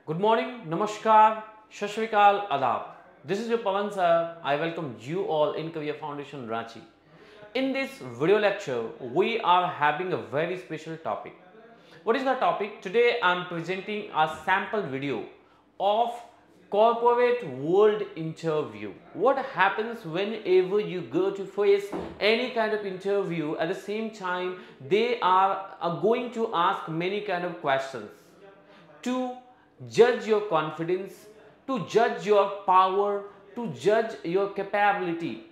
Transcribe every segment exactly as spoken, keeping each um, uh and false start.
Good morning, Namaskar, Shashvikal, Adab. This is your Pawan sir. I welcome you all in Career Foundation Ranchi. In this video lecture, we are having a very special topic. What is the topic? Today I am presenting a sample video of corporate world interview. What happens whenever you go to face any kind of interview? At the same time, they are, are going to ask many kind of questions to judge your confidence, to judge your power, to judge your capability.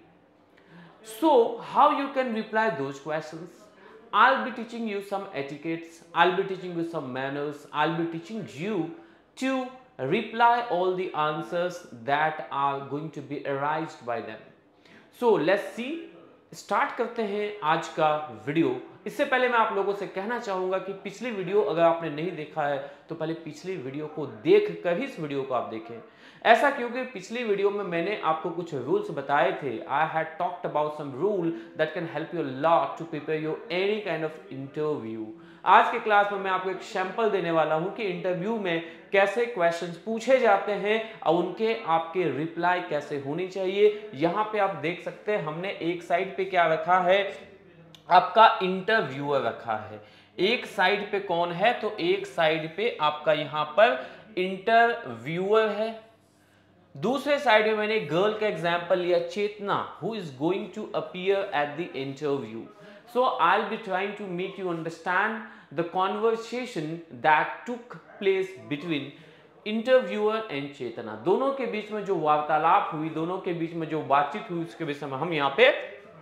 So, how you can reply those questions? I'll be teaching you some etiquettes, I'll be teaching you some manners, I'll be teaching you to reply all the answers that are going to be arised by them. So, let's see. Start करते हैं आज का video. इससे पहले मैं आप लोगों से कहना चाहूंगा कि पिछली वीडियो अगर आपने नहीं देखा है तो पहले पिछली वीडियो को देख कर ही इस वीडियो को आप देखें। ऐसा क्योंकि पिछली वीडियो में मैंने आपको कुछ रूल्स बताए थे। I had talked about some rule that can help you lot to prepare your any kind of interview. आज के क्लास में मैं आपको एक सैंपल देने वाला हूं कि इंटरव्यू में कैसे क्वेश्चंस पूछे जाते हैं और उनके आपके रिप्लाई कैसे होनी चाहिए। यहां पे आप देख सकते हैं हमने एक साइड पे क्या रखा है, आपका इंटरव्यूअर रखा है। एक साइड पे कौन है, तो एक साइड पे आपका यहां पर इंटरव्यूअर है। दूसरे साइड में मैंने गर्ल का एग्जांपल लिया, Chetna, who is going to appear at the interview. So I'll be trying to make you understand the conversation that took place between interviewer and Chetna. दोनों के बीच में जो वार्तालाप हुई, दोनों के बीच में जो बातचीत हुई, उसके विषय में हम यहाँ पे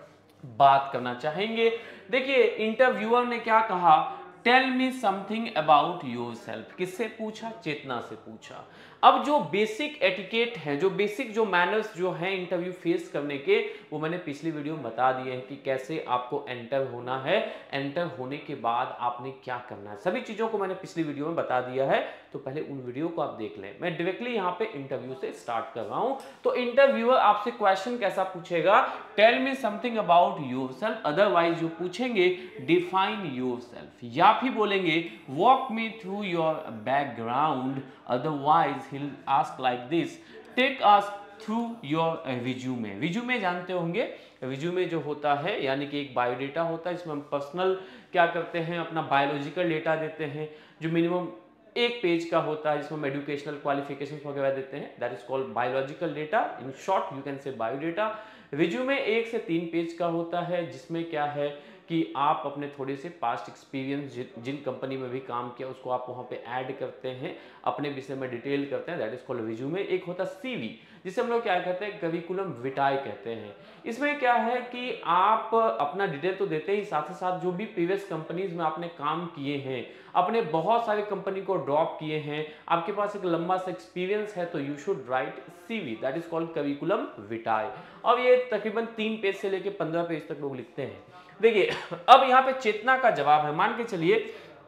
बात करना चाहेंगे। देखिए इंटरव्यूअर ने क्या कहा, tell me something about yourself. किससे पूछा? चेतना से पूछा। अब जो बेसिक एटिकेट है, जो बेसिक जो मैनर्स जो हैं इंटरव्यू फेस करने के, वो मैंने पिछली वीडियो में बता दिए हैं कि कैसे आपको एंटर होना है, एंटर होने के बाद आपने क्या करना है। सभी चीजों को मैंने पिछली वीडियो में बता दिया है, तो पहले उन वीडियो को आप देख लें। मैं डायरेक्टली यहाँ पे इंटरव्यू से स्टार्ट कर रहा हूं। तो इंटरव्यूअर आपसे क्वेश्चन कैसा पूछेगा, tell me something about yourself. Otherwise जो पूछेंगे डिफाइन योरसेल्फ, या फिर बोलेंगे walk me through your background. Otherwise he'll ask like this, take us through your resume। resume जानते होंगे, resume जो होता है यानी कि एक बायोडेटा होता है, इसमें हम पर्सनल क्या करते हैं, अपना बायोलॉजिकल डेटा देते हैं जो मिनिमम एक पेज का होता है, जिसमें हम एजुकेशनल क्वालिफिकेशंस वगैरह देते हैं। That is called biological data, in short you can say biodata. Resume एक से तीन पेज का होता है, जिसमें क्या है कि आप अपने थोड़े से पास्ट एक्सपीरियंस जिन कंपनी में भी काम किया उसको आप वहाँ पे ऐड करते हैं, अपने विषय में डिटेल करते हैं। That is called resume. एक होता है सीवी, जिसे हम लोग क्या कहते हैं, करिकुलम विटाए कहते हैं। इसमें क्या है कि आप अपना डिटेल तो देते ही, साथ ही साथ जो भी प्रीवियस कंपनीज में आपने काम किए हैं, अपने बहुत सारे कंपनी को ड्रॉप किए हैं, आपके पास एक लंबा सा एक्सपीरियंस है, तो you should write CV. That is called curriculum vitae. और ये तकरीबन तीन पेज से लेके पंद्रह पेज तक लोग लिखते हैं। देखिए अब यहाँ पे चेतना का जवाब है। मान के चलिए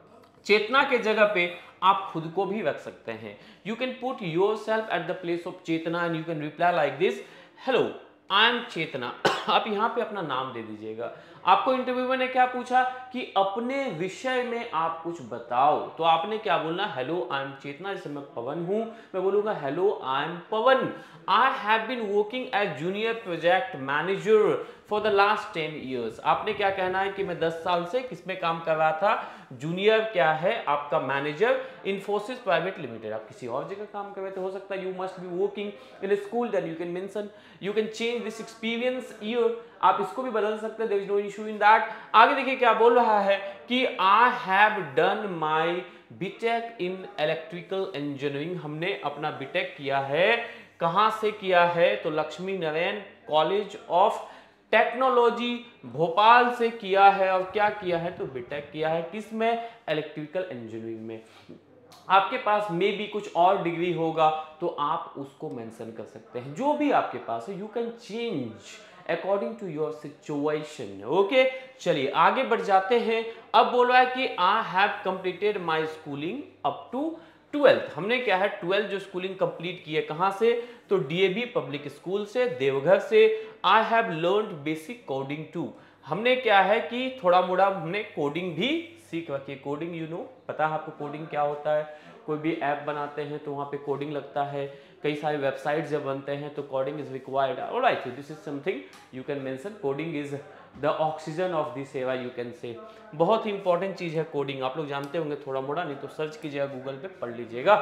चेतना के जगह पे आप खुद को भी रख सकते हैं। You can put yourself at the place of Chetna and you can reply like this, hello I am Chetna. आप यहाँ पे अपना नाम दे दीजिएगा। आपको इंटरव्यूअर ने क्या पूछा कि अपने विषय में आप कुछ बताओ, तो आपने क्या बोलना, हेलो आई एम चेतना। जैसे मैं पवन हूं, मैं बोलूंगा hello I am Pawan. I have been working as junior project manager for the last ten years. आपने क्या कहना है कि मैं दस साल से किसमें काम कर रहा था, जूनियर क्या है आपका मैनेजर, इन्फोसिस प्राइवेट लिमिटेड। आप किसी और जगह काम कर रहे थे, हो सकता है you must be working in a school, then you can mention, you can change this experience year, आप इसको भी बदल सकते हैं, there is no issue in that. आगे देखिए क्या बोल रहा है कि I have done my BTech in electrical engineering. हमने अपना बीटेक किया है, कहां से किया है, तो Lakshmi Narayan college of technology Bhopal से किया है। और क्या किया है, तो बीटेक किया है, किसमें, इलेक्ट्रिकल इंजीनियरिंग में। आपके पास में भी कुछ और डिग्री होगा तो आप उसको मेंशन कर सकते हैं, जो भी आपके पास है, you can change according to your situation. Okay, चलिए आगे बढ़ जाते हैं। अब बोल रहा है कि I have completed my schooling up to twelfth. हमने क्या है, ट्वेल्थ जो स्कूलिंग कंप्लीट की है, कहां से, तो डीएवी पब्लिक स्कूल से, देवघर से। I have learned basic coding too. हमने क्या है कि थोड़ा मोड़ा हमने कोडिंग भी सीख रखी है। कोडिंग यू नो, पता है आपको कोडिंग क्या होता है। कोई भी ऐप बनाते हैं तो वहाँ पे कोडिंग लगता है, कई सारे वेबसाइट्स जब बनते हैं तो coding is required. Alright, this is something you can mention, coding is the oxygen of the server you can say. बहुत ही इंपॉर्टेंट चीज़ है कोडिंग, आप लोग जानते होंगे थोड़ा मोड़ा, नहीं तो सर्च कीजिएगा गूगल पे, पढ़ लीजिएगा।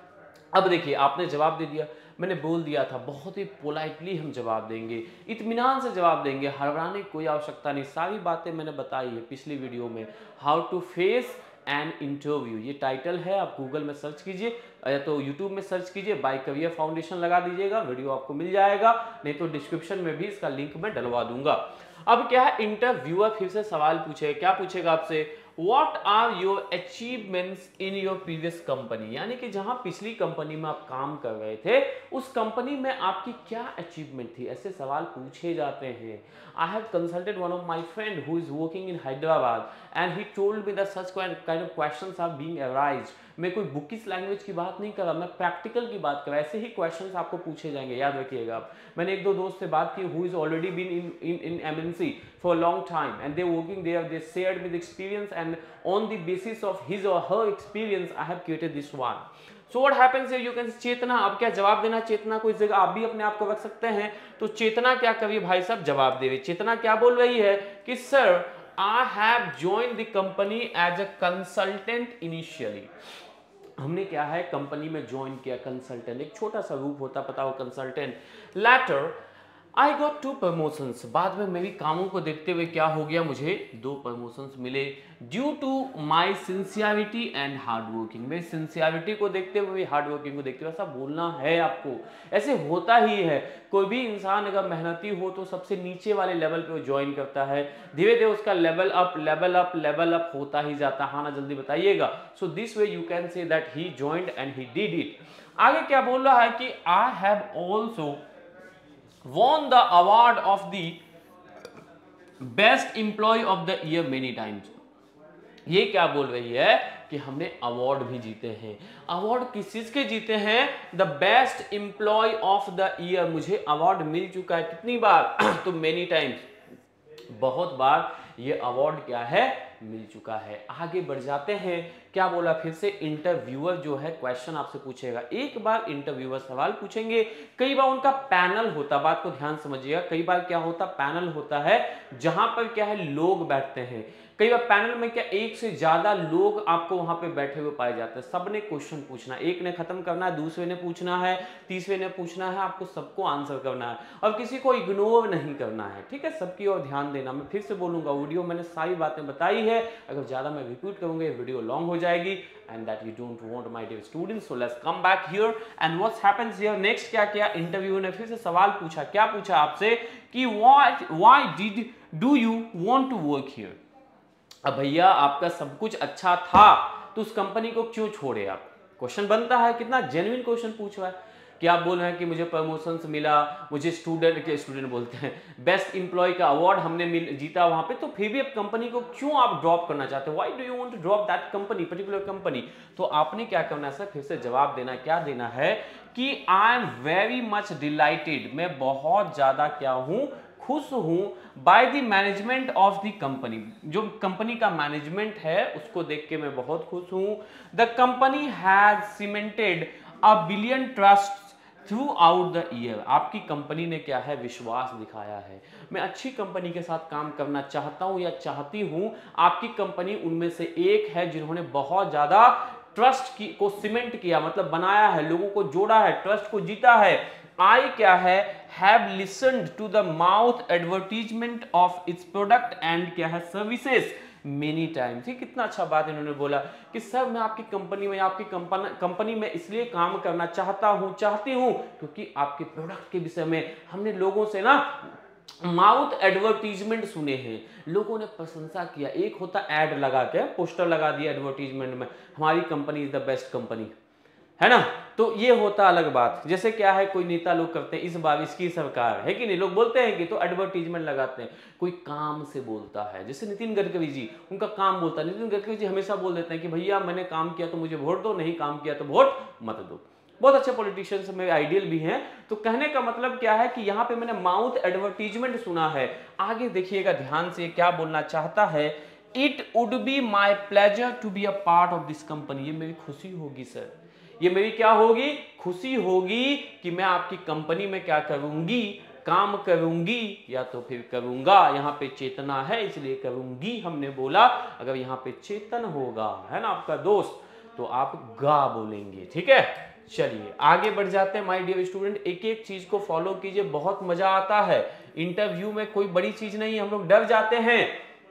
अब देखिए आपने जवाब दे दिया, मैंने बोल दिया था बहुत ही पोलाइटली हम जवाब देंगे, इत्मीनान से जवाब देंगे, हड़बड़ाने की कोई आवश्यकता नहीं। सारी बातें मैंने बताई है पिछली वीडियो में, how to face an interview, ये टाइटल है, आप गूगल में सर्च कीजिए या तो यूट्यूब में सर्च कीजिए, बाय कवियर फाउंडेशन लगा दीजिएगा, वीडियो आपको मिल जाएगा, नहीं तो डिस्क्रिप्शन में भी इसका लिंक मैं डलवा दूंगा। अब क्या है, इंटरव्यूअर फिर से सवाल पूछेगा, क्या पूछेगा आपसे, What are your achievements in your previous company, यानी कि जहां पिछली कंपनी में आप काम कर रहे थे उस कंपनी में आपकी क्या अचीवमेंट थी, ऐसे सवाल पूछे जाते हैं। I have consulted one of my friend who is working in Hyderabad and he told me that such kind of questions are being arised। मैं कोई बुकिश लैंग्वेज की बात नहीं कर रहा, मैं प्रैक्टिकल की बात कर रहा, ऐसे ही क्वेश्चंस आपको पूछे जाएंगे, याद रखिएगा आप। मैंने एक दो दोस्त से बात की who is already been in in in M N C for a long time and they working there, they shared with experience and on the basis of his or her experience I have created this one। So what happens here, you can चेतना, अब क्या जवाब देना, चेतना को इस जगह आप भी अपने आप को रख सकते हैं, तो चेतना क्या करिए भाई साहब, जवाब देवे। चेतना क्या बोल रही है कि sir I have join the company as a consultant initially. हमने क्या है कंपनी में ज्वाइन किया, कंसल्टेंट एक छोटा सा रूप होता, पता हो consultant. Later I got two promotions, बाद में मेरी कामों को देखते हुए क्या हो गया, मुझे दो प्रमोशंस मिले, due to my sincerity and hard working, मेरी सिंसियरिटी को देखते हुए, हार्ड वर्किंग को देखते हुए। ऐसा बोलना है आपको, ऐसे होता ही है। कोई भी इंसान अगर मेहनती हो तो सबसे नीचे वाले लेवल पे वो ज्वाइन करता है, धीरे धीरे उसका level up level up level up होता ही जाता है। हाँ ना, जल्दी बताइएगा। So this way you can say that he joined and he did it. आगे क्या बोल रहा है कि I have also won the award of the best employee of the year many times। ये क्या बोल रही है कि हमने अवार्ड भी जीते हैं। अवार्ड किस चीज के जीते हैं, the best employ of the year, मुझे अवार्ड मिल चुका है कितनी बार तो मेनी टाइम्स, बहुत बार ये अवार्ड क्या है, मिल चुका है। आगे बढ़ जाते हैं, क्या बोला फिर से, इंटरव्यूअर जो है क्वेश्चन आपसे पूछेगा। एक बार इंटरव्यूअर सवाल पूछेंगे, कई बार उनका पैनल होता, बात को ध्यान समझिएगा, कई बार क्या होता, पैनल होता है जहां पर क्या है लोग बैठते हैं। कई बार पैनल में क्या एक से ज्यादा लोग आपको वहां पे बैठे हुए पाए जाते हैं, सबने क्वेश्चन पूछना, एक ने खत्म करना है, दूसरे ने पूछना है, तीसरे ने पूछना है, आपको सबको आंसर करना है और किसी को इग्नोर नहीं करना है, ठीक है, सबकी ओर ध्यान देना। मैं फिर से बोलूंगा, वीडियो मैंने सारी बातें बताई है, अगर ज्यादा मैं रिपीट करूंगा वीडियो लॉन्ग हो जाएगी and that you don't want my dear students. So let's come back here and what's happens here next. क्या किया, इंटरव्यू ने फिर से सवाल पूछा, क्या पूछा आपसे कि what why did do you want to work here. अब भैया आपका सब कुछ अच्छा था तो उस कंपनी को क्यों छोड़े आप, क्वेश्चन बनता है, कितना जेन्युइन क्वेश्चन पूछ रहा है कि आप बोल रहे हैं कि मुझे प्रमोशंस मिला, मुझे स्टूडेंट के स्टूडेंट बोलते हैं बेस्ट इंप्लॉय का अवार्ड हमने मिल जीता वहां पे, तो फिर भी अब कंपनी को क्यों आप ड्रॉप करना चाहते हो, why do you want to drop that company, particular company. तो आपने क्या करना है सर, फिर से जवाब देना, क्या देना है कि I am very much delighted, मैं बहुत ज्यादा क्या हूं, खुश हूं, by the management of the company, जो कंपनी का मैनेजमेंट है उसको देख के मैं बहुत खुश हूं। The company has cemented a billion trust throughout the year, आपकी कंपनी ने क्या है, विश्वास दिखाया है। मैं अच्छी कंपनी के साथ काम करना चाहता हूं या चाहती हूं, आपकी कंपनी उनमें से एक है जिन्होंने बहुत ज्यादा ट्रस्ट की को सीमेंट किया, मतलब बनाया है, लोगों को जोड़ा है, ट्रस्ट को जीता है। आई क्या है, have listened to the mouth advertisement of its product and क्या है, सर्विसेज मेनी टाइम्स। ये कितना अच्छा बात इन्होंने बोला कि सर मैं आपकी कंपनी में, आपकी कंपनी में इसलिए काम करना चाहता हूं चाहती हूं क्योंकि आपके प्रोडक्ट के विषय में हमने लोगों से ना माउथ एडवर्टीजमेंट सुने हैं, लोगों ने प्रशंसा किया। एक होता एड लगा के, पोस्टर लगा दिया एडवर्टीजमेंट में, हमारी company is the best company, है ना, तो ये होता अलग बात। जैसे क्या है, कोई नेता लोग करते हैं, इस बार इसकी सरकार है कि नहीं, लोग बोलते हैं कि तो एडवर्टीजमेंट लगाते हैं, कोई काम से बोलता है, जैसे नितिन गडकरी जी, उनका काम बोलता है। नितिन गडकरी जी हमेशा बोल देते हैं कि भैया मैंने काम किया तो मुझे वोट दो, नहीं काम किया तो वोट मत दो। बहुत अच्छे पॉलिटिशियंस में आइडियल भी हैं। तो कहने का मतलब क्या है कि यहाँ पे मैंने माउथ एडवर्टीजमेंट सुना है। आगे देखिएगा ध्यान से, क्या बोलना चाहता है, it would be my pleasure to be a part of this company, ये मेरी खुशी होगी सर ये मेरी क्या होगी, खुशी होगी कि मैं आपकी कंपनी में क्या करूंगी, काम करूंगी या तो फिर करूंगा। यहाँ पे चेतना है इसलिए करूंगी हमने बोला। अगर यहाँ पे चेतन होगा, है ना आपका दोस्त, तो आप गा बोलेंगे। ठीक है, चलिए आगे बढ़ जाते हैं माय डियर स्टूडेंट। एक एक चीज को फॉलो कीजिए, बहुत मजा आता है। इंटरव्यू में कोई बड़ी चीज नहीं, हम लोग डर जाते हैं।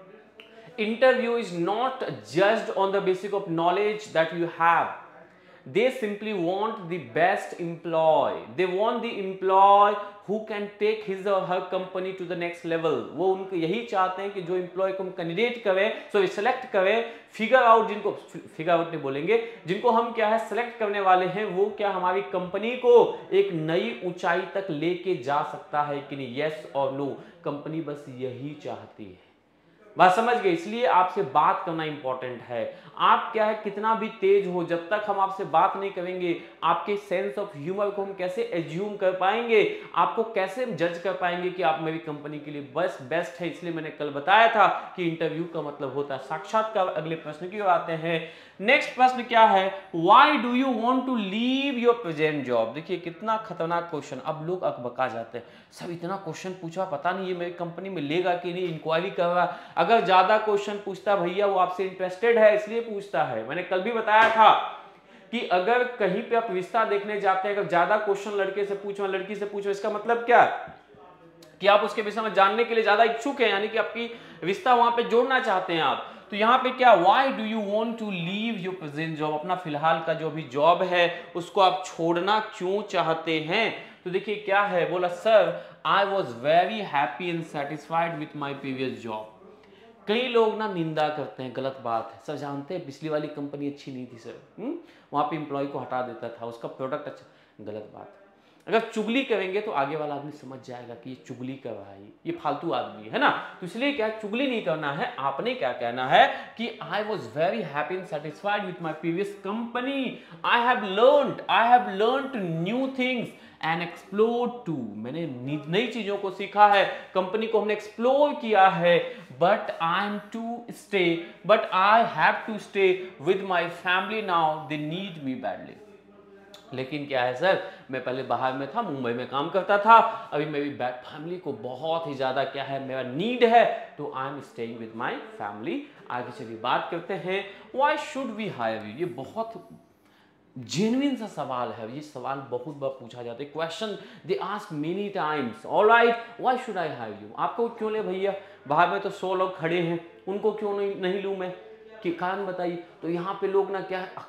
Interview is not judged on the basis of knowledge that you have, they simply want the best employee, they want the employee who can take his or her company to the next level। वो उनको यही चाहते हैं कि जो employ को हम candidate करें, सो सिलेक्ट करें, फिगर आउट, जिनको फिगर आउट नहीं बोलेंगे, जिनको हम क्या है सिलेक्ट करने वाले हैं, वो क्या हमारी कंपनी को एक नई ऊंचाई तक लेके जा सकता है कि नहीं, यस और नो। कंपनी बस यही चाहती है, बात समझ गए। इसलिए आपसे बात करना इंपॉर्टेंट है। आप क्या है कितना भी तेज हो, जब तक हम आपसे बात नहीं करेंगे, आपके सेंस ऑफ ह्यूमर को हम कैसे एज्यूम कर पाएंगे, आपको कैसे जज कर पाएंगे कि आप मेरी कंपनी के लिए बस बेस्ट है। इसलिए मैंने कल बताया था कि इंटरव्यू का मतलब होता है साक्षात्कार। अगले प्रश्न की ओर आते हैं। नेक्स्ट प्रश्न क्या है, why do you want to leave your present job. देखिए कितना खतरनाक क्वेश्चन। अब लोग अकबका जाते हैं, सब इतना क्वेश्चन पूछा, पता नहीं ये मेरी कंपनी में लेगा कि नहीं, इंक्वायरी कर रहा। अगर ज्यादा क्वेश्चन पूछता भैया वो आपसे इंटरेस्टेड है इसलिए पूछता है। मैंने कल भी बताया था कि अगर कहीं पे आप रिश्ता देखने जाते हैं, अगर ज्यादा क्वेश्चन लड़के से पूछो लड़की से पूछो, इसका मतलब क्या कि आप उसके विषय में जानने के लिए ज्यादा इच्छुक हैं, यानी कि आपकी रिश्ता वहां पे जोड़ना चाहते हैं आप। तो यहाँ पे क्या, why do you want to leave your present job, अपना फिलहाल का जो अभी जॉब है उसको आप छोड़ना क्यों चाहते हैं। तो देखिए क्या है, बोला sir I was very happy and satisfied with my previous job. कई लोग ना निंदा करते हैं, गलत बात है। सर जानते हैं पिछली वाली कंपनी अच्छी नहीं थी सर, वहां पे एम्प्लॉय को हटा देता था, उसका प्रोडक्ट अच्छा, गलत बात है। अगर चुगली करेंगे तो आगे वाला आदमी समझ जाएगा कि ये चुगली कर रहा है, ये फालतू आदमी है ना। तो इसलिए क्या, चुगली नहीं करना है, आपने क्या कहना है कि I was very happy and satisfied with my previous company, I have learned I have learned new things and explore too. मैंने नई चीजों को सीखा है, कंपनी को हमने एक्सप्लोर किया है। But I am to stay but I have to stay with my family now, they need me badly. लेकिन क्या है सर, मैं पहले बाहर में था, मुंबई में काम करता था, अभी मेरी फैमिली को बहुत ही ज्यादा क्या है मेरा नीड है, तो I am staying with my family. आगे चलिए बात करते हैं, why should we hire you. ये बहुत जेन्युइन सा सवाल है, ये सवाल बहुत बार पूछा जाता है, question they ask many times. Alright, why should I hire you, आपको क्यों ले भैया, बाहर में तो सौ लोग खड़े हैं, उनको क्यों नहीं नहीं लूं मैं, कि कारण बताइए। तो यहाँ पे लोग ना क्या है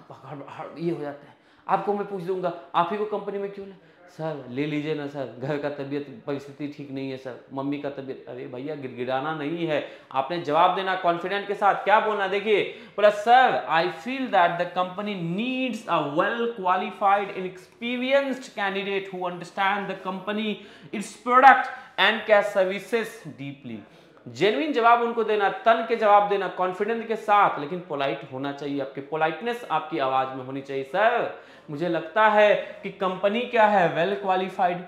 ये हो जाते हैं, आपको मैं पूछ दूंगा आप ही को कंपनी में क्यों ले, सर ले लीजिए ना सर, घर का तबीयत परिस्थिति ठीक नहीं है सर, मम्मी का तबीयत। अरे भैया गिड़गिड़ाना नहीं है, आपने जवाब देना कॉन्फिडेंट के साथ। क्या बोलना, देखिए बोला sir I feel that the company needs a well qualified and experienced candidate who understand the company, its product and cash services deeply. Genuine जवाब उनको देना, तन के जवाब देना कॉन्फिडेंस के साथ, लेकिन पोलाइट होना चाहिए, आपकी पोलाइटनेस आपकी आवाज में होनी चाहिए। सर मुझे लगता है कि कंपनी क्या है, वेल क्वालिफाइड,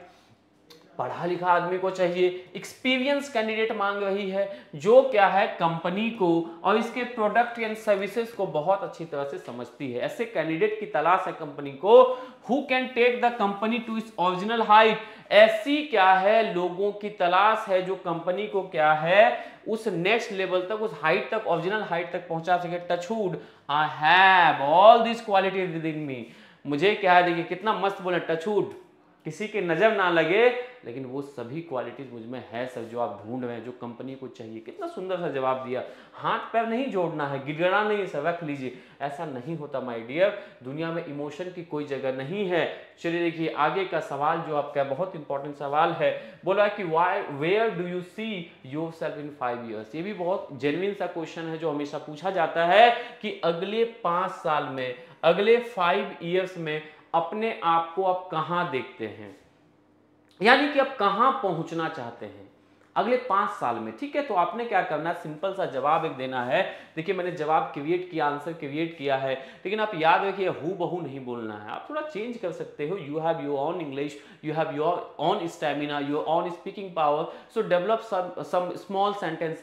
पढ़ा लिखा आदमी को चाहिए, एक्सपीरियंस कैंडिडेट मांग रही है, जो क्या है कंपनी को और इसके प्रोडक्ट एंड सर्विसेज को बहुत अच्छी तरह से समझती है। ऐसे कैंडिडेट की तलाश है कंपनी को, who can take the company to its original height. ऐसी क्या है लोगों की तलाश है जो कंपनी को क्या है उस नेक्स्ट लेवल तक, उस हाइट तक, ओरिजिनल हाइट तक पहुंचा सके। Touch wood, I have all this qualities within me. मुझे क्या है, देखिए कितना मस्त बोले, टचवुड, किसी के नजर ना लगे, लेकिन वो सभी क्वालिटीज मुझ में है सर जो आप ढूंढ रहे हैं, जो कंपनी को चाहिए। कितना सुंदर सा जवाब दिया, हाथ पैर नहीं जोड़ना है, गिड़गड़ा नहीं सर, रख लीजिए, ऐसा नहीं होता माय डियर। दुनिया में इमोशन की कोई जगह नहीं है। चलिए देखिए आगे का सवाल जो आपका बहुत इंपॉर्टेंट सवाल है, बोला कि why where do you see yourself in five years. ये भी बहुत जेन्युइन सा क्वेश्चन है जो हमेशा पूछा जाता है कि अगले पांच साल में, अगले फाइव ईयर्स में अपने आप को आप कहां देखते हैं, यानी कि आप कहां पहुंचना चाहते हैं अगले पांच साल में। ठीक है, तो आपने क्या करना है, सिंपल सा जवाब एक देना है। देखिए मैंने जवाब क्रिएट किया, आंसर क्रिएट किया है, लेकिन आप याद रखिए हु बहु नहीं बोलना है, आप थोड़ा चेंज कर सकते हो। You have your own English, you have your own stamina, your own speaking power, so develop some small sentences,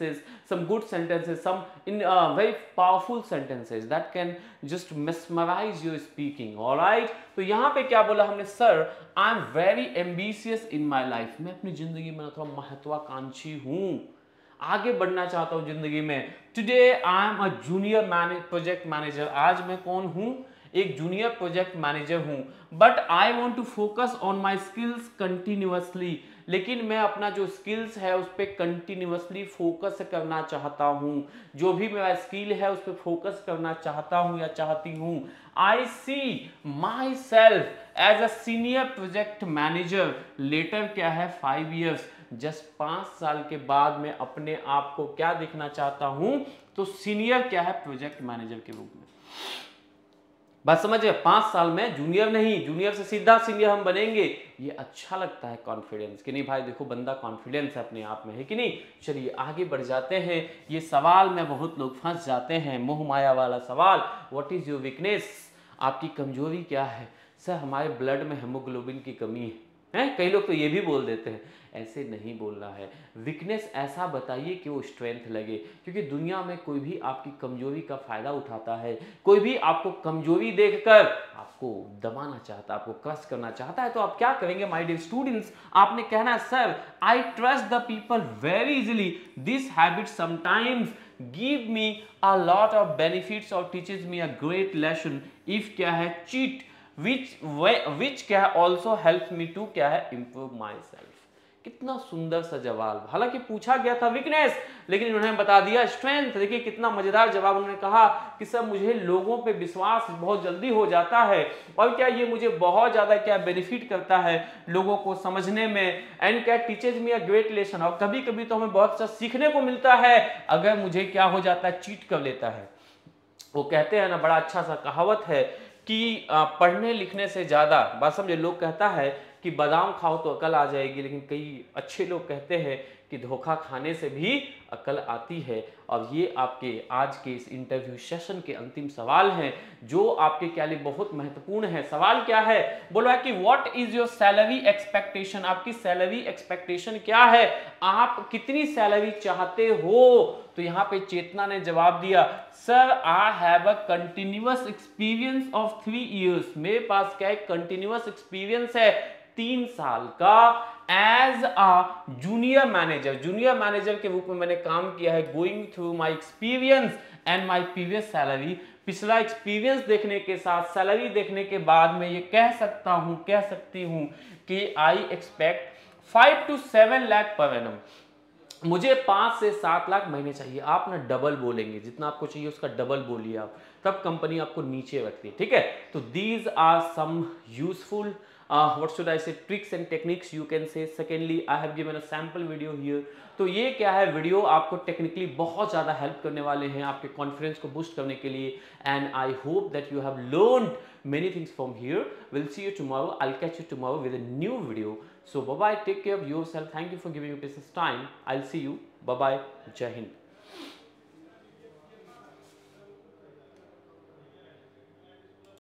some good sentences, some in uh, very powerful sentences that can just mesmerize your speaking. Alright, तो यहाँ पे क्या बोला हमने, sir I am very ambitious in my life, मैं अपनी जिंदगी में थोड़ा महत्वाकांक्षी हूँ, आगे बढ़ना चाहता हूँ जिंदगी में. Today I am a junior manage project manager, आज मैं कौन हूँ, एक जूनियर प्रोजेक्ट मैनेजर हूँ. But I want to focus on my skills continuously, लेकिन मैं अपना जो स्किल्स है उस पर कंटिन्यूअसली फोकस करना चाहता हूँ, जो भी मेरा स्किल है उस पर फोकस करना चाहता हूँ या चाहती हूँ. I see myself as a senior project manager later, क्या है, फाइव ईयर्स, जस्ट पांच साल के बाद मैं अपने आप को क्या देखना चाहता हूं, तो सीनियर क्या है, प्रोजेक्ट मैनेजर के रूप में. बात समझे, पांच साल में जूनियर नहीं, जूनियर से सीधा सीनियर हम बनेंगे. ये अच्छा लगता है कॉन्फिडेंस कि नहीं भाई, देखो बंदा कॉन्फिडेंस है अपने आप में, है कि नहीं. चलिए आगे बढ़ जाते हैं. ये सवाल में बहुत लोग फंस जाते हैं, मोह माया वाला सवाल. व्हाट इज योर वीकनेस, आपकी कमजोरी क्या है. सर हमारे ब्लड में हेमोग्लोबिन की कमी है, हैं? कई लोग तो ये भी बोल देते हैं. ऐसे नहीं बोलना है. वीकनेस ऐसा बताइए कि वो स्ट्रेंथ लगे, क्योंकि दुनिया में कोई भी आपकी कमजोरी का फायदा उठाता है. कोई भी आपको कमजोरी देखकर आपको दबाना चाहता है, आपको क्रश करना चाहता है, तो आप क्या करेंगे माय डियर स्टूडेंट्स, आपने कहना है sir I trust the people very easily, this habit sometimes give me a lot of benefits और teaches me a great lesson. If क्या है, चीट which which क्या है, also helps me to क्या है, improve myself. कितना सुंदर सा जवाब. हालांकि पूछा गया था वीकनेस, लेकिन इन्होंने बता दिया स्ट्रेंथ. देखिए कितना मजेदार जवाब. उन्होंने कहा कि सर मुझे लोगों पे विश्वास बहुत जल्दी हो जाता है, और क्या ये मुझे बहुत ज्यादा क्या बेनिफिट करता है लोगों को समझने में. एंड क्या teaches me a great lesson, और कभी कभी तो हमें बहुत सा सीखने को मिलता है अगर मुझे क्या हो जाता है, चीट कर लेता है. वो कहते हैं ना, बड़ा अच्छा सा कहावत है कि पढ़ने लिखने से ज़्यादा, बात समझे, लोग कहता है कि बादाम खाओ तो अकल आ जाएगी, लेकिन कई अच्छे लोग कहते हैं कि धोखा खाने से भी अकल आती है. और ये आपके आज के इस इंटरव्यू सेशन के अंतिम सवाल हैं, जो आपके क्या लिए बहुत महत्वपूर्ण है. सवाल क्या है, बोला कि what is your salary expectation, आपकी सैलरी एक्सपेक्टेशन क्या है, आप कितनी सैलरी चाहते हो. तो यहाँ पे चेतना ने जवाब दिया, sir I have a continuous experience of three years, मेरे पास क्या है, कंटिन्यूअस एक्सपीरियंस है तीन साल का. As a junior manager, junior manager के रूप में मैंने काम किया है. Going through my experience and my previous salary, पिछला एक्सपीरियंस देखने के साथ सैलरी देखने के बाद मैं ये कह सकता हूं कह सकती हूं कि I expect five to seven lakh per annum, मुझे पांच से सात लाख महीने चाहिए. आप ना डबल बोलेंगे, जितना आपको चाहिए उसका डबल बोलिए आप, तब कंपनी आपको नीचे रखती है. ठीक है, तो these are some useful Uh, what should I say, tricks and techniques you can say. Secondly, I have given a sample video here. तो ये क्या है, वीडियो आपको टेक्निकली बहुत ज़्यादा हेल्प करने वाले हैं आपके कॉन्फिडेंस को बूस्ट करने के लिए. And I hope that you have learned many things from here. We'll see you tomorrow. I'll catch you tomorrow with a new video. So bye bye, take care of yourself. Thank you for giving me precious time. I'll see you. Bye bye. Jai Hind.